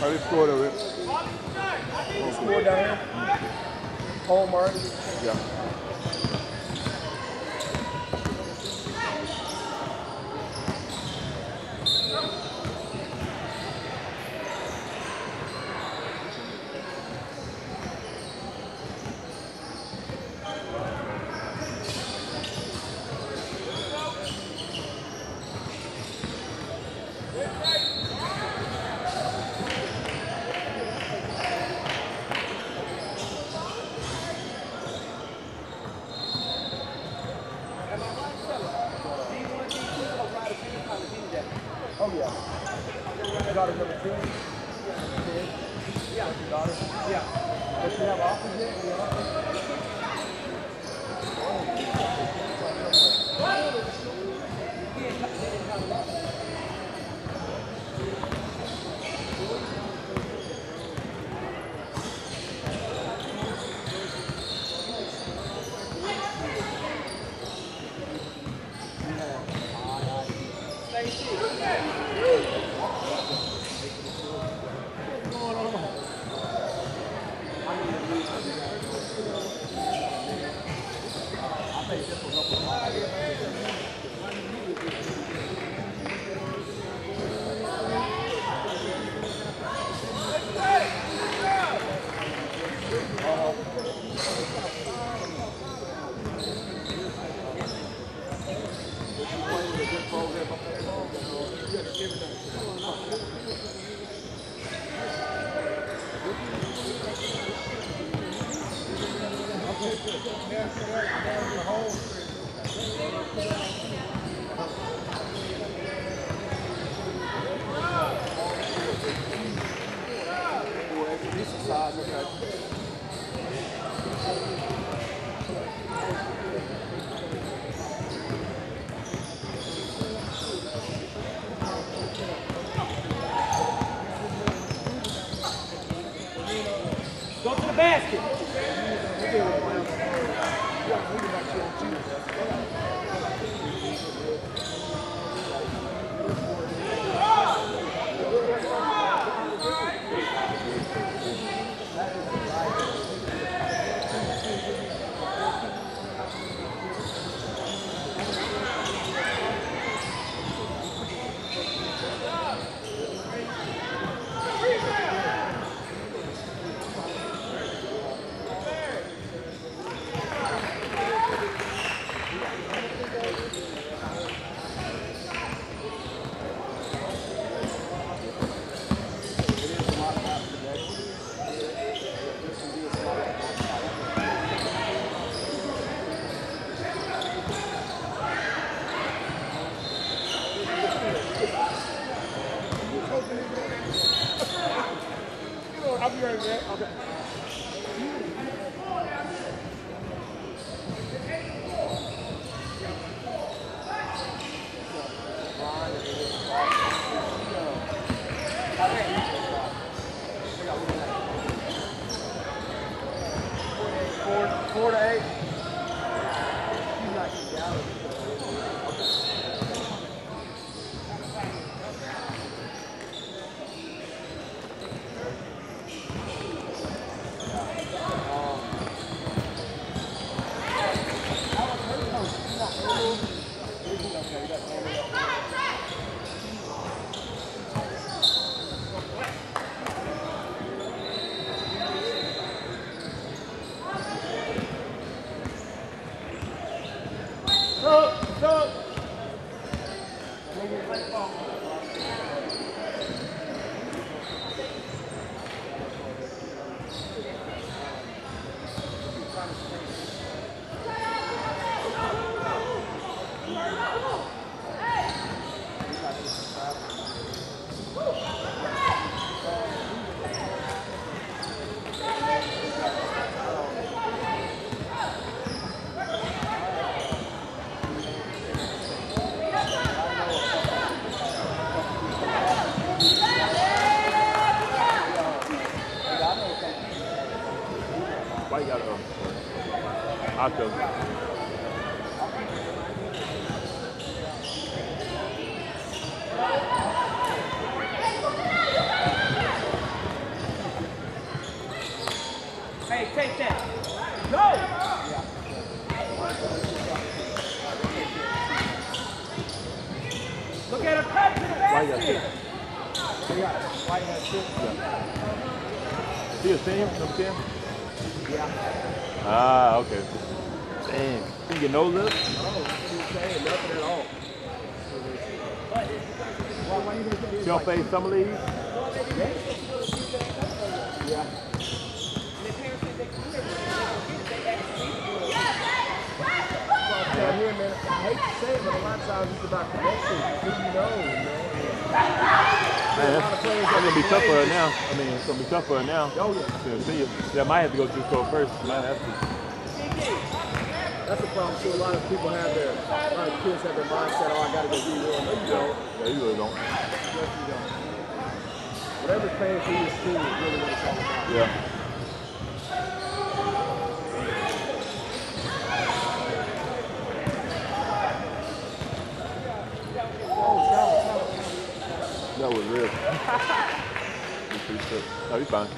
How they scored of it? Score down here. Home mark. Yeah. Oh yeah. Daughter number 2. Yeah. Daughter. Yeah. Does she have offers yet? Go to the basket. I'll be right back. Okay. Four to 8. She's not getting down. Why you got Octo? Hey, take that. Go! Look at her cut to the basket. White has six. Is he a senior? Number 10? Yeah. Ah, okay. Damn. Didn't get no lift? No, she was saying nothing at all. She don't face summer league? Yeah. Here, man, I hate to say it, but a lot of times it's about connection. Who you know, man. Man, that's gonna be tough for her now. I mean, it's gonna be tough for her now. Oh, yeah. See you. Yeah, I might have to go through school first. Might have to. That's the problem too. A lot of people have a lot of kids have their mindset, oh, I gotta go do one. No, you don't. Yeah, you really don't. Yes, you don't. Whatever's paying for your school is really what it's all about. Yeah. That was real. No, you're fine.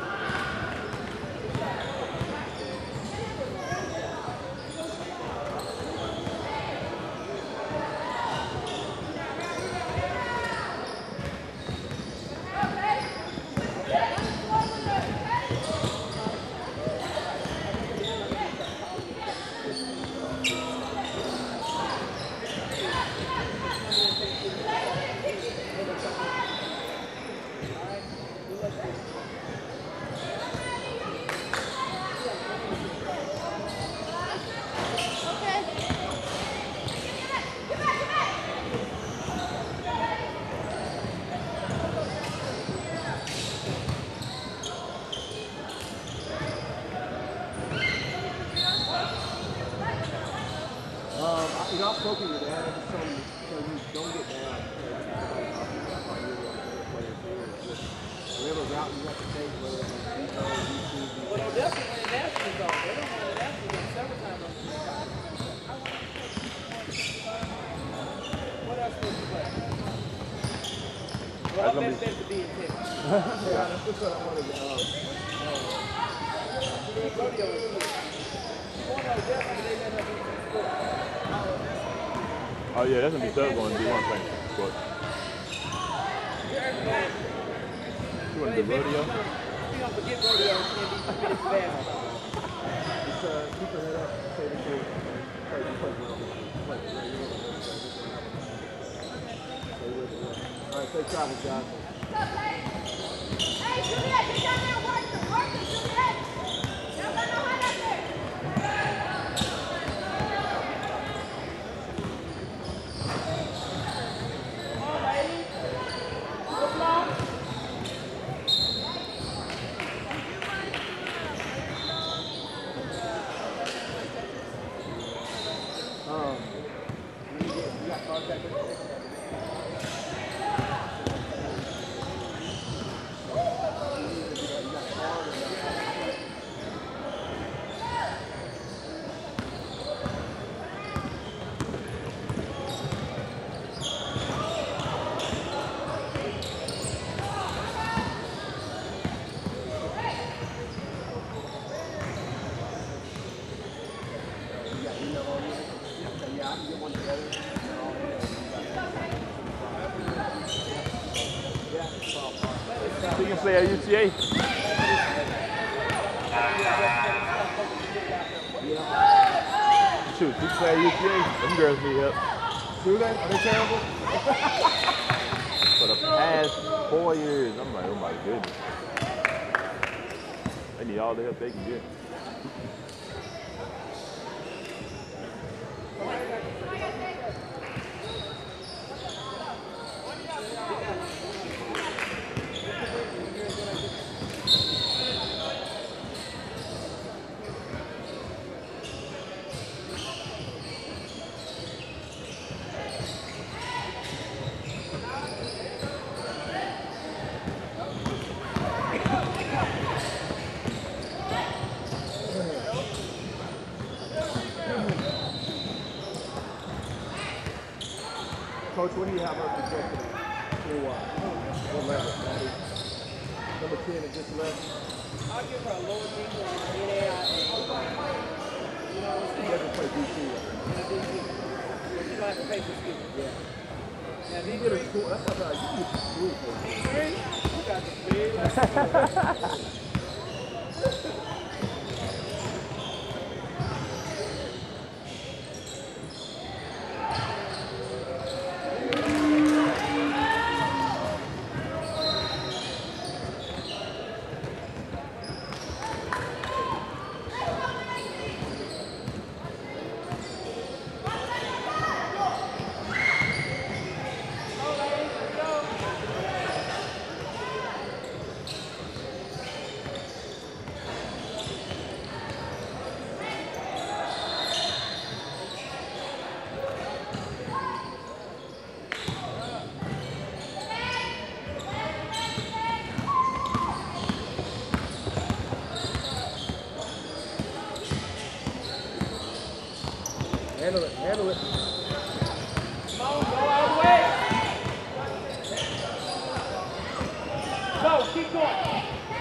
You know, I've spoken with that. I just told you, don't get down. Whatever route you have to take, whether it's YouTube, Well, they'll definitely win the national zone. They don't win the national zone several times on the What else did you play? Well, that's meant to be intense. yeah, that's just what I wanted to know. Rodeo is good. One of them, they let her do sport. Oh yeah, that's gonna be tough going to do one thing. But you want to do rodeo? You don't forget rodeo and be fast. Just keep your head up, say the truth. All right, safe travels, guys. Hey, Juliet, get down there and work it, Juliet. You're going to know how that's there. You got contact with them? So you can play at UTA? Shoot, you play at UTA? Them girls need help. Do they? Are they terrible? For the past 4 years, I'm like, oh my goodness. They need all the help they can get. Coach, what do you have her projected for what level? Number 10 that just left. I'll give her a lower D1 NAIA. You know what I'm saying? Never play DC. And a D2. She's gonna have to pay for school. Yeah. Now You get a school. That's what I you get a school for. D3, you got the big. Handle it. Handle it. Come on, go all the way. Go, keep going.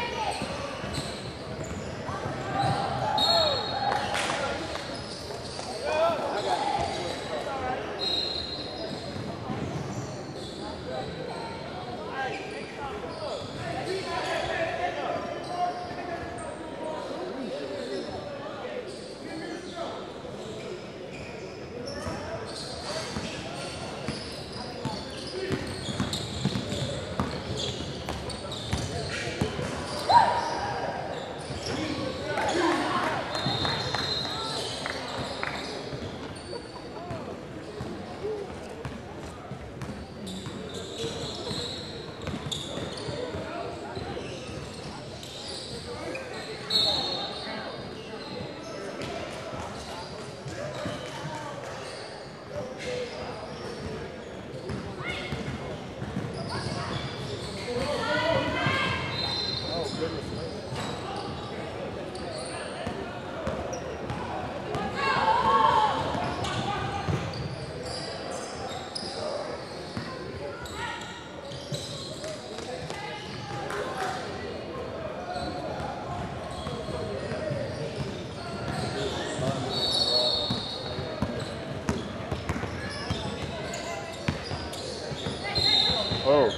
Oh.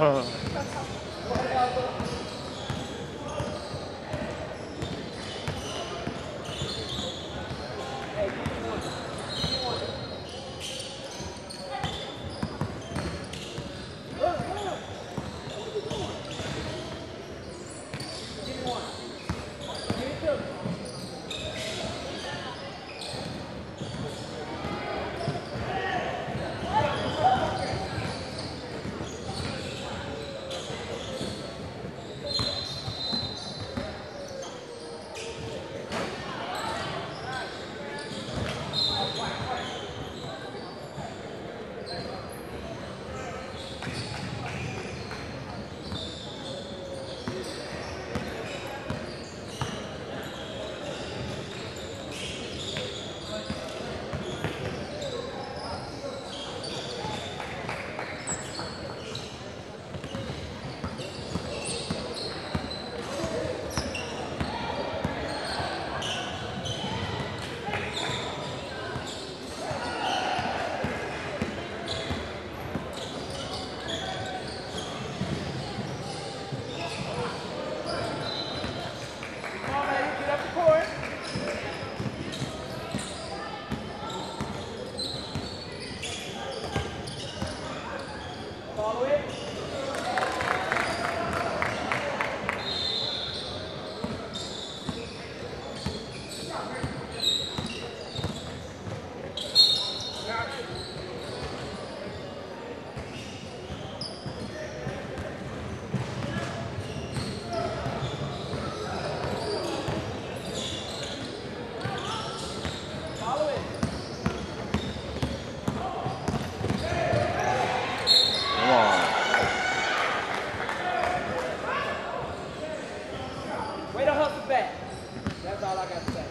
Way to hustle back. That's all I got to say.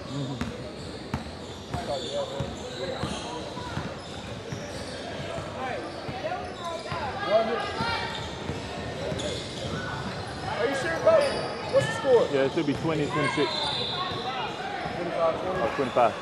Are you sure, Coach? What's the score? Yeah, it should be 20, 26. 25, 20. Or 25.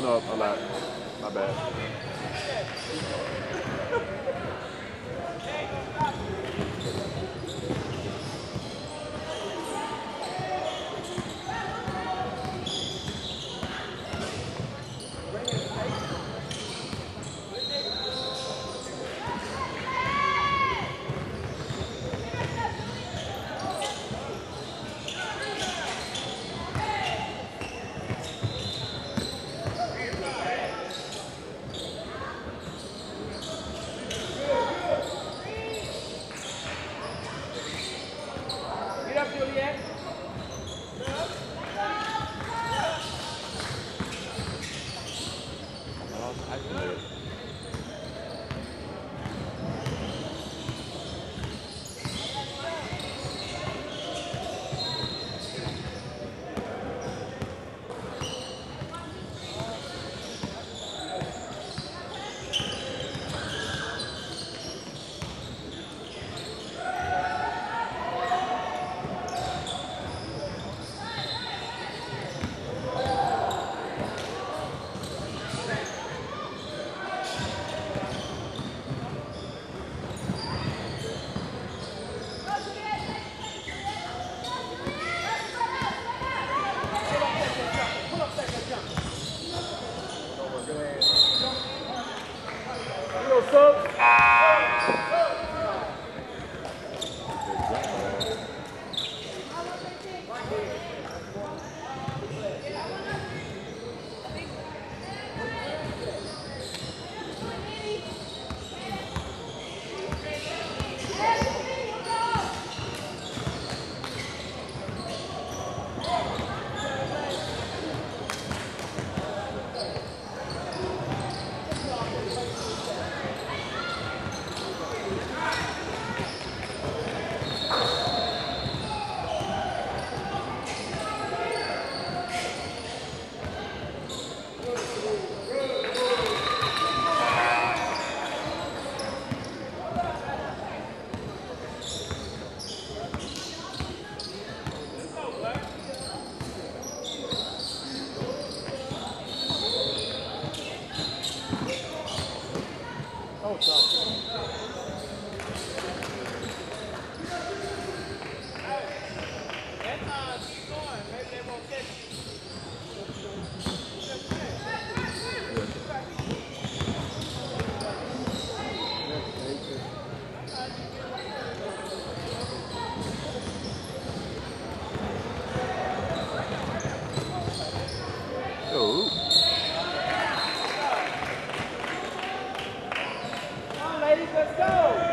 no, I lied. My bad. Get up, Juliet. Oh. Come on, ladies, let's go.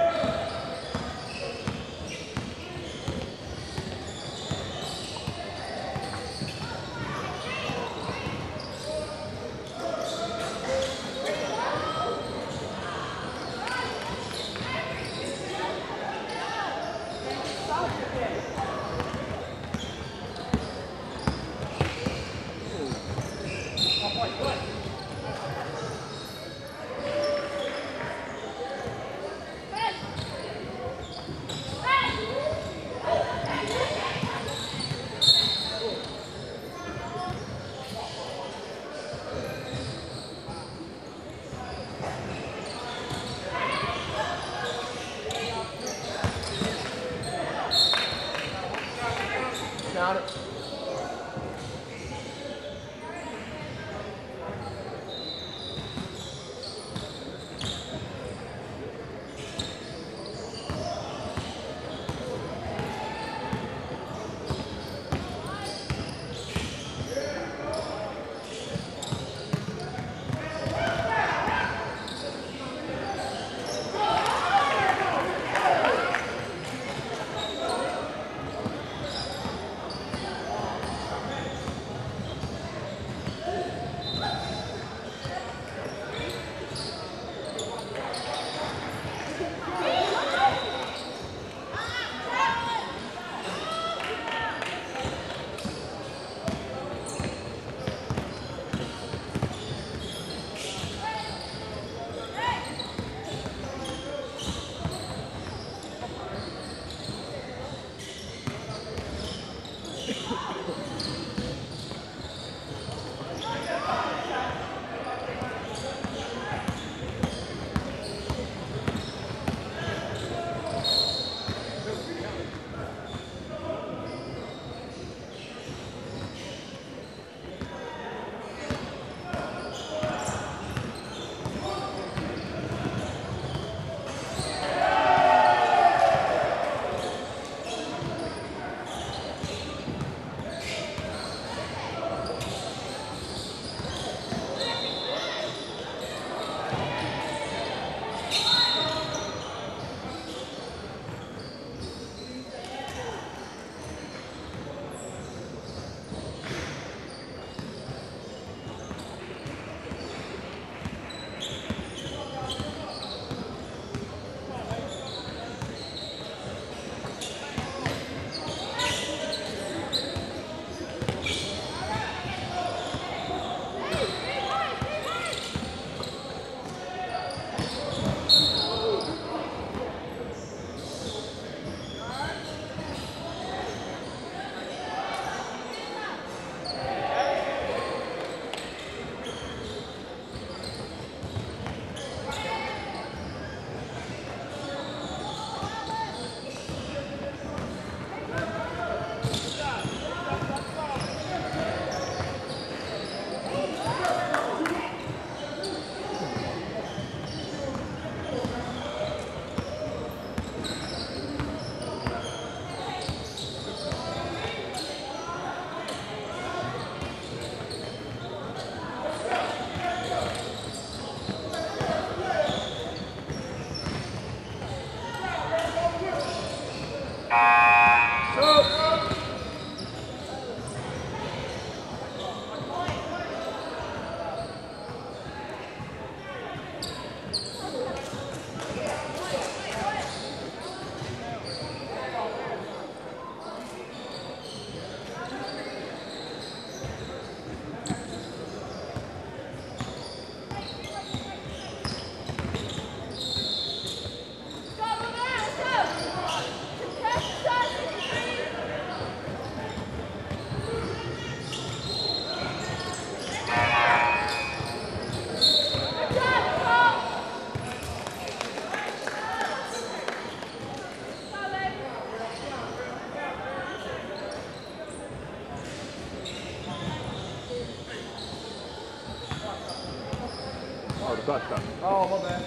Oh, the bus stop. Oh, my bad.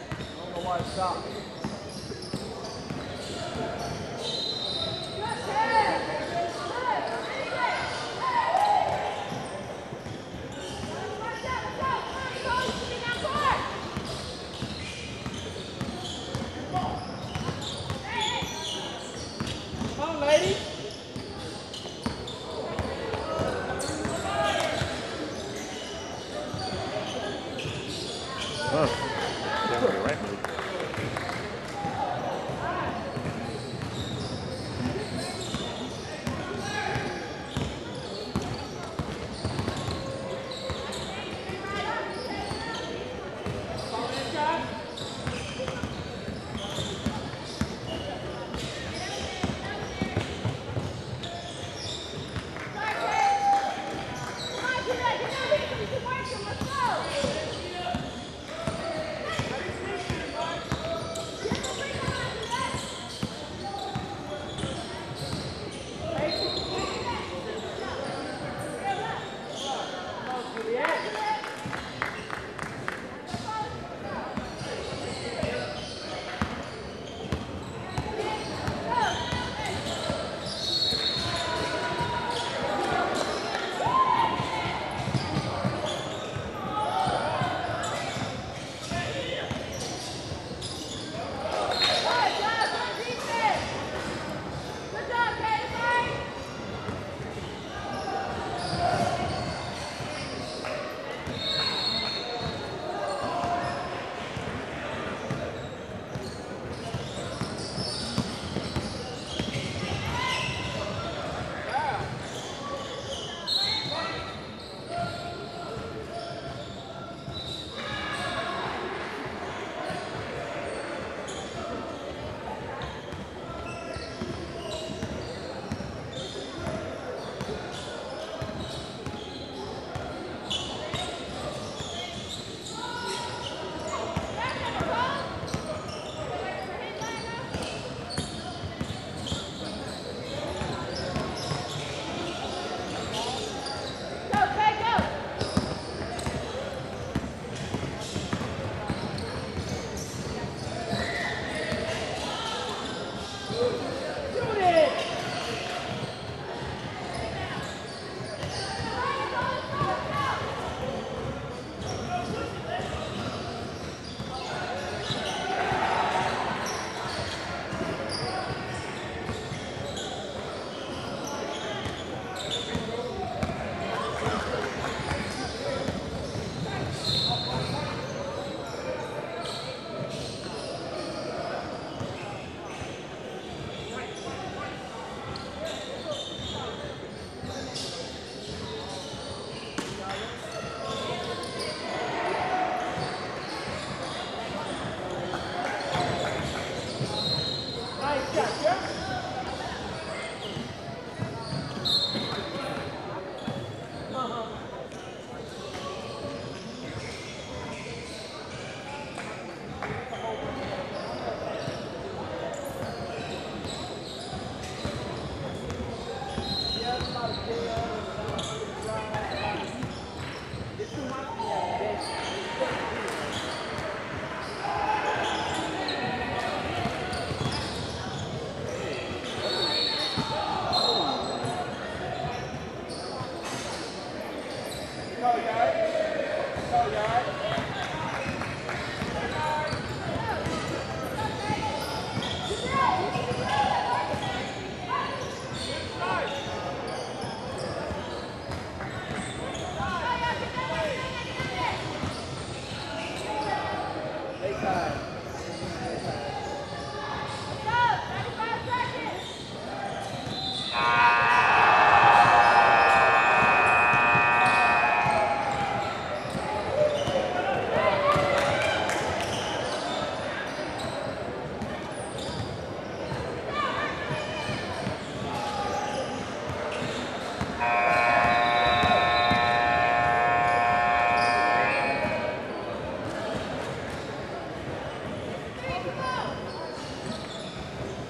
I don't know why it stopped. Come on, lady. Can't make it right move. time. Go, 35 seconds.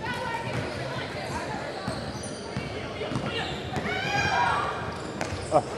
Oh.